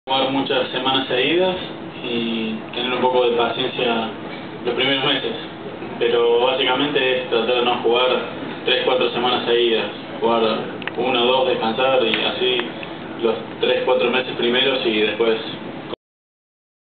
Jugar muchas semanas seguidas y tener un poco de paciencia los primeros meses, pero básicamente es tratar de no jugar 3-4 semanas seguidas, jugar 1 o 2, descansar y así los 3-4 meses primeros y después